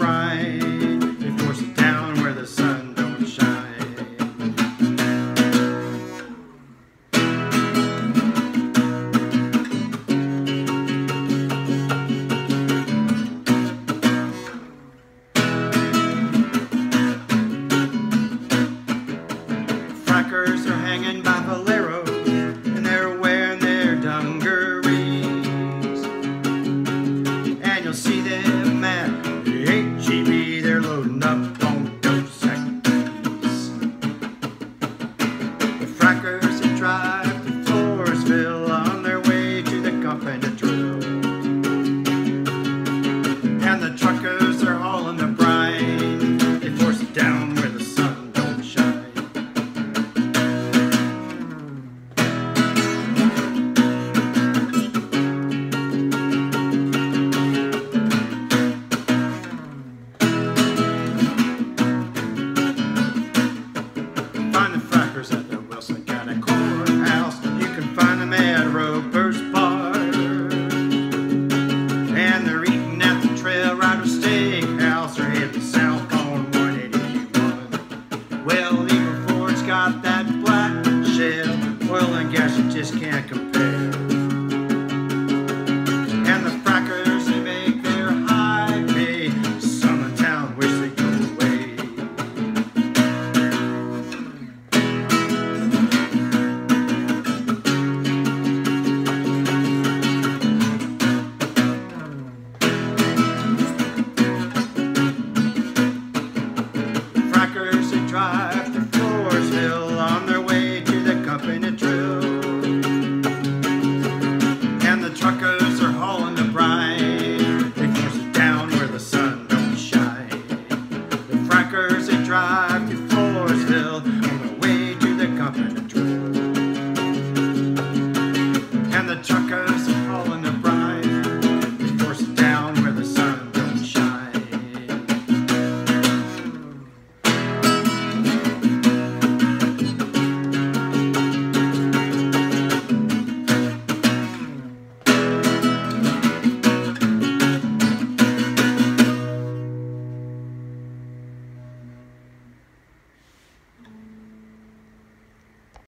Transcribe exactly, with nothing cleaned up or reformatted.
pride. They force it down where the sun don't shine. Frackers are hanging by Valero, and they're wearing their dungarees. And you'll see them at the H E B, they're loading up